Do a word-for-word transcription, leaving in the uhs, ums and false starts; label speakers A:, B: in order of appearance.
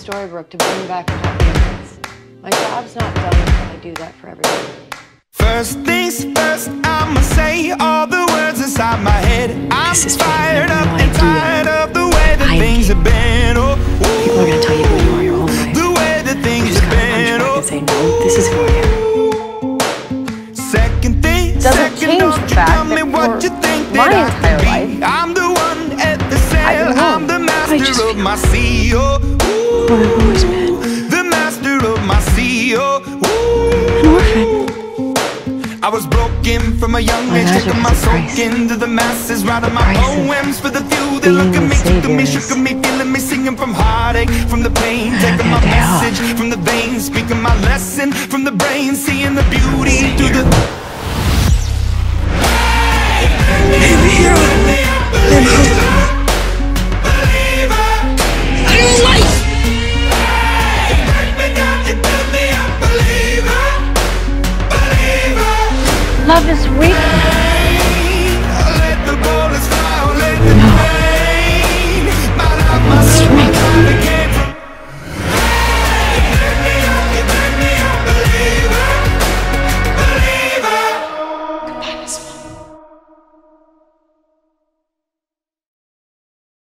A: Storybrooke to bring back a happy endings. My job's not done until I do that for everyone.
B: First things first, I'ma say all the words inside my head. I'm fired up
A: no
B: and tired of the way that things have been. Oh,
A: people are gonna tell you who you are your whole life.
B: The way that things have been.
A: Oh, and say no, this is who I am.
B: Second thing,
C: Doesn't
B: second,
C: change
B: don't
C: the
B: you
C: fact
B: tell me
C: that
B: what
C: for
B: you think
C: my
B: that I
C: entire
B: could be.
C: life,
B: I'm the one at the
C: I've
B: sail.
C: been
B: I'm the master of my sea. Oh,
A: What I've always been.
B: the master of my sea. Oh,
A: An orphan.
B: I was broken from a young
A: My
B: age,
A: magic
B: taking
A: has
B: my
A: a
B: soul
A: price.
B: into the masses, writing my
A: price of
B: poems for the few that
A: being
B: look at me,
A: the
B: took at me,
A: savior
B: shook at me, feeling me, singing from heartache, from the pain, taking my
A: Having a day off.
B: message from the veins, speaking my lesson from the brain, seeing the beauty through the